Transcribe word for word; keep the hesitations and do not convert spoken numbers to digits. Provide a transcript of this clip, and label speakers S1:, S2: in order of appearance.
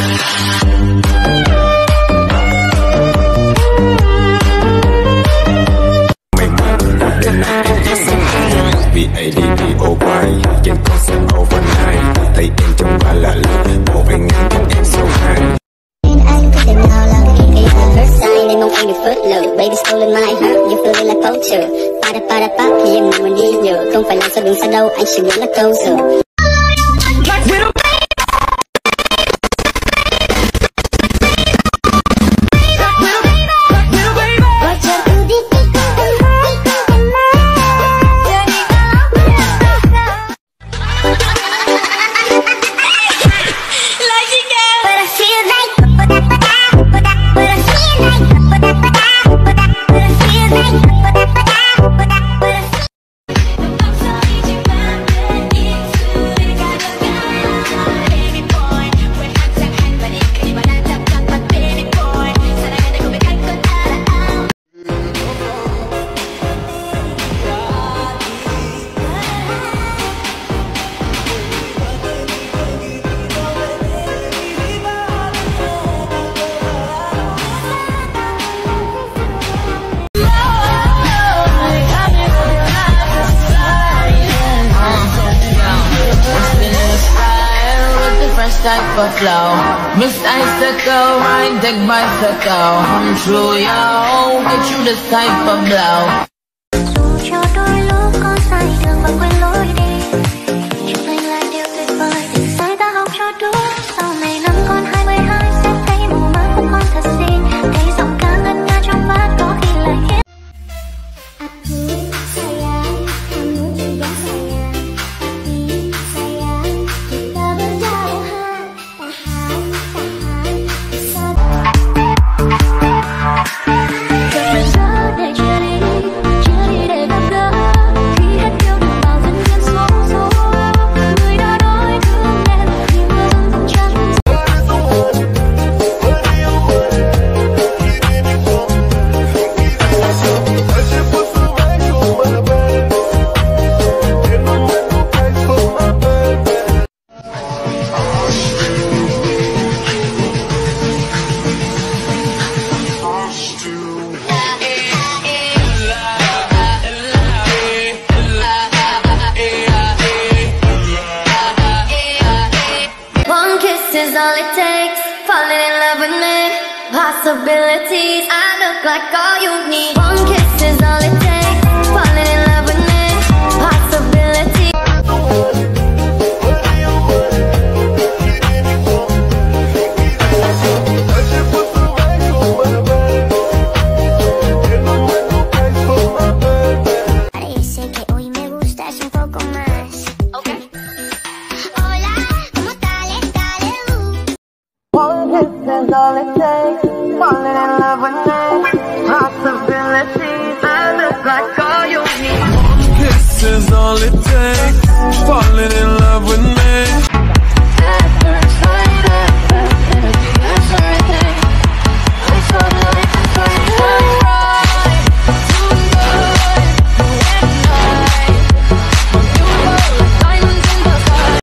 S1: vì ấy đi đi ô quay trên con xem overnight thấy em trong ba là lượt bộ anh ngắn trong em sâu hài.
S2: Nên anh có thể nào là khi cái giờ hurt sai nên mong anh được phớt lờ. Baby stolen my heart, you feel it like culture. Para para pa thì em nằm đi nhờ, không phải là sao đường xa đâu, anh chỉ muốn là câu giờ.
S3: Type of flow, mix icicle, ride deck bicycle. I'm true, yo, get you this type of blow.
S2: Dù cho đôi lúc con sai đường và quên lối đi, chụp anh là điều tuyệt vời. Từ sai ta học cho đúng, sau này năm con hai mươi hai sẽ thấy màu má của con thật xinh. Thấy giọng ca ngân nga trong bát có khi lại khiến is all it takes, falling in love with me. Possibilities, I look like all you need. One kiss is all it takes, falling in love with me. Possibilities. Parece que hoy me gustas un poco más. Okay.
S3: One kiss is all it takes, falling in love with me. Possibilities, I look like all you need.
S1: One kiss is all it takes, falling in love with me.